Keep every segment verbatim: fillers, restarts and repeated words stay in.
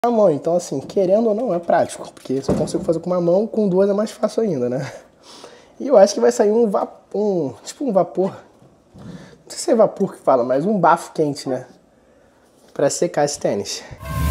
A mão, então assim, querendo ou não, é prático, porque se eu consigo fazer com uma mão, com duas é mais fácil ainda, né? E eu acho que vai sair um vapor, um, tipo um vapor, não sei se é vapor que fala, mas um bafo quente, né? Pra secar esse tênis.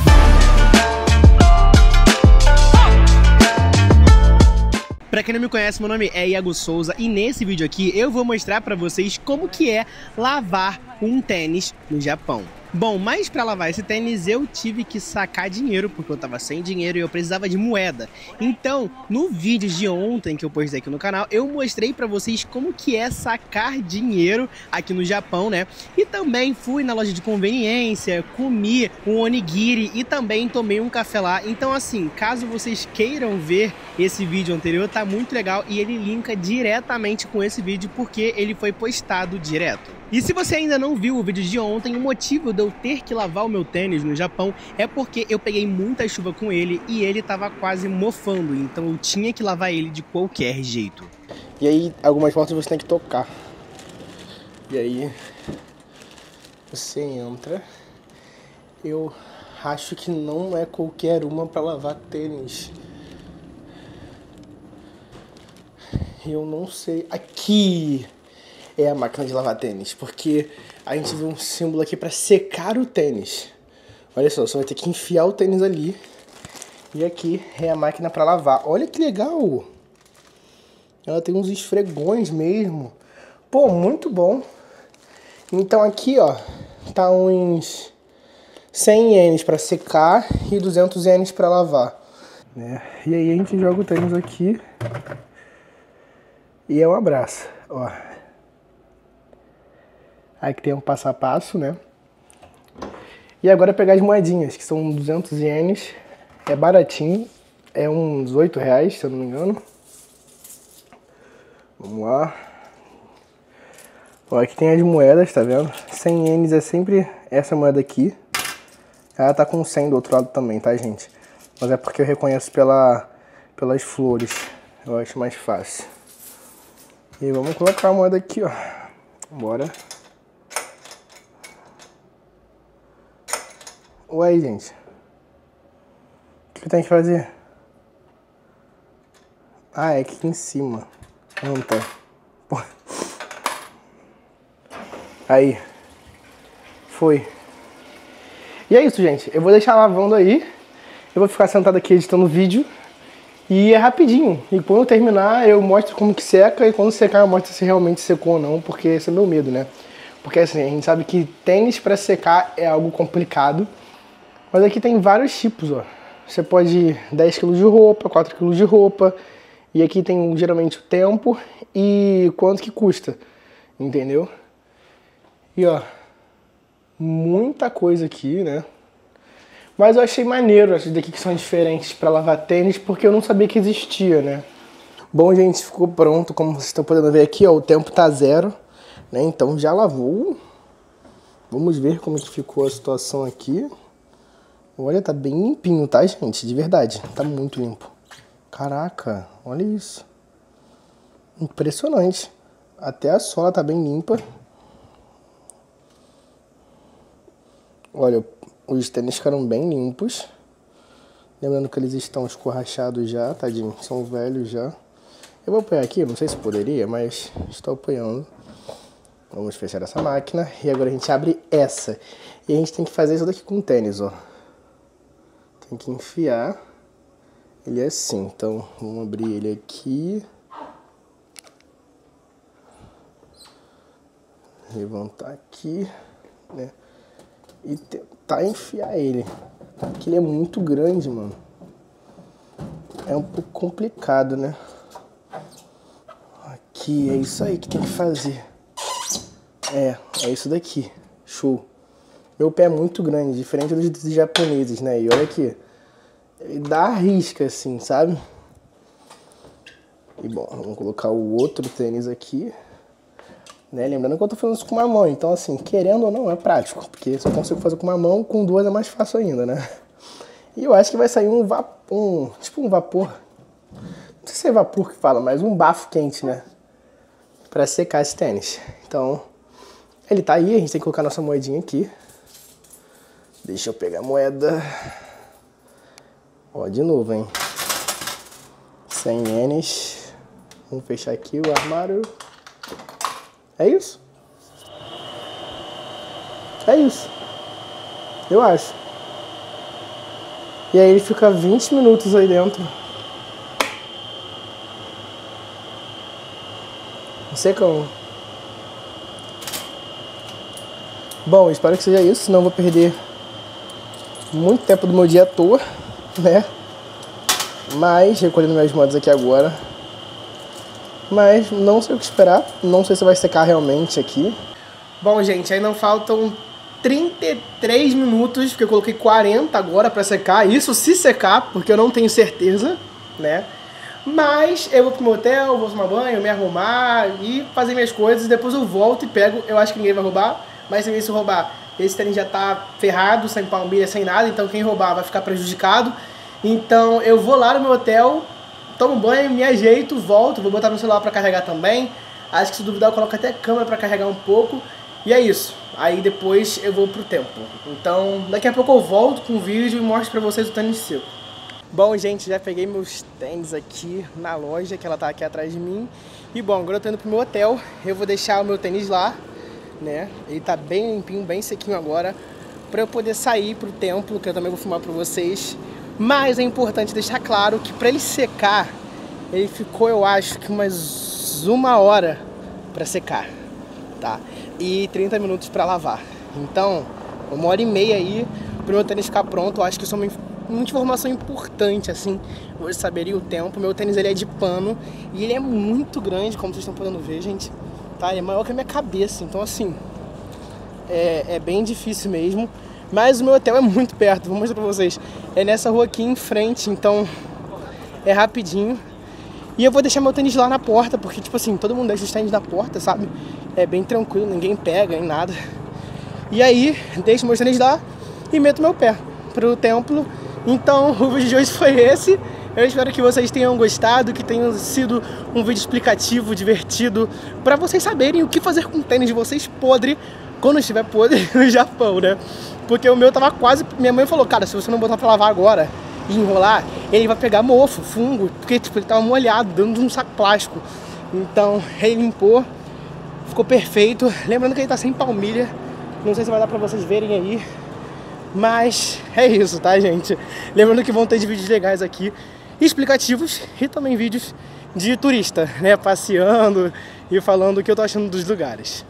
Pra quem não me conhece, meu nome é Iago Souza e nesse vídeo aqui eu vou mostrar pra vocês como que é lavar um tênis no Japão. Bom, mas para lavar esse tênis eu tive que sacar dinheiro, porque eu tava sem dinheiro e eu precisava de moeda. Então, no vídeo de ontem que eu postei aqui no canal, eu mostrei para vocês como que é sacar dinheiro aqui no Japão, né? E também fui na loja de conveniência, comi um onigiri e também tomei um café lá. Então assim, caso vocês queiram ver esse vídeo anterior, tá muito legal e ele linka diretamente com esse vídeo porque ele foi postado direto. E se você ainda não viu o vídeo de ontem, o motivo de eu ter que lavar o meu tênis no Japão é porque eu peguei muita chuva com ele e ele tava quase mofando, então eu tinha que lavar ele de qualquer jeito. E aí, algumas portas você tem que tocar. E aí, você entra. Eu acho que não é qualquer uma pra lavar tênis. Eu não sei. Aqui é a máquina de lavar tênis, porque a gente vê um símbolo aqui para secar o tênis. Olha só, você vai ter que enfiar o tênis ali. E aqui é a máquina para lavar. Olha que legal! Ela tem uns esfregões mesmo. Pô, muito bom. Então aqui, ó, tá uns cem ienes para secar e duzentos ienes para lavar. Né? E aí a gente joga o tênis aqui. E é um abraço, ó. Aqui tem um passo a passo, né? E agora pegar as moedinhas, que são duzentos ienes. É baratinho. É uns oito reais, se eu não me engano. Vamos lá. Ó, aqui tem as moedas, tá vendo? cem ienes é sempre essa moeda aqui. Ela tá com cem do outro lado também, tá, gente? Mas é porque eu reconheço pela, pelas flores. Eu acho mais fácil. E vamos colocar a moeda aqui, ó. Bora. Ué, gente. O que eu tenho que fazer? Ah, é aqui em cima. Não tá. Pô. Aí. Foi. E é isso, gente. Eu vou deixar lavando aí. Eu vou ficar sentado aqui editando o vídeo. E é rapidinho. E quando eu terminar, eu mostro como que seca. E quando secar, eu mostro se realmente secou ou não. Porque esse é meu medo, né? Porque assim, a gente sabe que tênis pra secar é algo complicado. Mas aqui tem vários tipos, ó. Você pode ir dez quilos de roupa, quatro quilos de roupa. E aqui tem geralmente o tempo e quanto que custa. Entendeu? E ó, muita coisa aqui, né? Mas eu achei maneiro essas daqui que são diferentes para lavar tênis, porque eu não sabia que existia, né? Bom, gente, ficou pronto. Como vocês estão podendo ver aqui, ó, o tempo tá zero, né? Então já lavou. Vamos ver como que ficou a situação aqui. Olha, tá bem limpinho, tá, gente? De verdade, tá muito limpo. Caraca, olha isso. Impressionante. Até a sola tá bem limpa. Olha, os tênis ficaram bem limpos. Lembrando que eles estão escorrachados já, tadinho. São velhos já. Eu vou apoiar aqui, não sei se poderia, mas estou apoiando. Vamos fechar essa máquina. E agora a gente abre essa. E a gente tem que fazer isso daqui com o tênis, ó. Tem que enfiar ele assim. Então, vamos abrir ele aqui. Levantar aqui, né? E tentar enfiar ele. Porque ele é muito grande, mano. É um pouco complicado, né? Aqui, é isso aí que tem que fazer. É, é isso daqui. Show. Meu pé é muito grande, diferente dos, dos japoneses, né? E olha aqui. Ele dá a risca, assim, sabe? E bom, vamos colocar o outro tênis aqui. Né? Lembrando que eu tô fazendo isso com uma mão, então assim, querendo ou não, é prático. Porque se eu consigo fazer com uma mão, com duas é mais fácil ainda, né? E eu acho que vai sair um vapor, um, tipo um vapor. Não sei se é vapor que fala, mas um bafo quente, né? Pra secar esse tênis. Então, ele tá aí, a gente tem que colocar nossa moedinha aqui. Deixa eu pegar a moeda. Ó, de novo, hein? cem ienes. Vamos fechar aqui o armário. É isso? É isso. Eu acho. E aí ele fica vinte minutos aí dentro. Secão. Bom, espero que seja isso, senão eu vou perder muito tempo do meu dia à toa, né? Mas, recolhendo minhas modas aqui agora. Mas não sei o que esperar, não sei se vai secar realmente aqui. Bom, gente, aí não faltam trinta e três minutos, porque eu coloquei quarenta agora pra secar. Isso se secar, porque eu não tenho certeza, né? Mas eu vou pro meu hotel, vou tomar banho, me arrumar e fazer minhas coisas. Depois eu volto e pego. Eu acho que ninguém vai roubar, mas se isso roubar, esse tênis já tá ferrado, sem palmilha, sem nada. Então quem roubar vai ficar prejudicado. Então eu vou lá no meu hotel, tomo banho, me ajeito, volto. Vou botar meu celular pra carregar também. Acho que se duvidar eu coloco até a câmera pra carregar um pouco. E é isso. Aí depois eu vou pro templo. Então daqui a pouco eu volto com o vídeo e mostro pra vocês o tênis seco. Bom, gente, já peguei meus tênis aqui na loja, que ela tá aqui atrás de mim. E bom, agora eu tô indo pro meu hotel. Eu vou deixar o meu tênis lá, né? Ele tá bem limpinho, bem sequinho agora, pra eu poder sair pro templo, que eu também vou filmar pra vocês. Mas é importante deixar claro que pra ele secar, ele ficou, eu acho, que umas uma hora pra secar, tá? E trinta minutos pra lavar. Então, uma hora e meia aí pro meu tênis ficar pronto. Eu acho que isso é uma muita informação importante, assim, vocês saberem o tempo. Meu tênis, ele é de pano e ele é muito grande, como vocês estão podendo ver, gente, tá? Ele é maior que a minha cabeça, então, assim, é, é bem difícil mesmo. Mas o meu hotel é muito perto, vou mostrar pra vocês. É nessa rua aqui em frente, então é rapidinho. E eu vou deixar meu tênis lá na porta, porque, tipo assim, todo mundo deixa os tênis na porta, sabe? É bem tranquilo, ninguém pega, nem nada. E aí, deixo meus tênis lá e meto meu pé pro templo. Então o vídeo de hoje foi esse. Eu espero que vocês tenham gostado, que tenha sido um vídeo explicativo, divertido, para vocês saberem o que fazer com o tênis de vocês podre quando estiver podre no Japão, né? Porque o meu tava quase... Minha mãe falou, cara, se você não botar pra lavar agora e enrolar, ele vai pegar mofo, fungo, porque tipo, ele tava molhado, dentro de um saco plástico. Então ele limpou, ficou perfeito. Lembrando que ele tá sem palmilha, não sei se vai dar pra vocês verem aí. Mas é isso, tá, gente? Lembrando que vão ter vídeos legais aqui, explicativos, e também vídeos de turista, né? Passeando e falando o que eu tô achando dos lugares.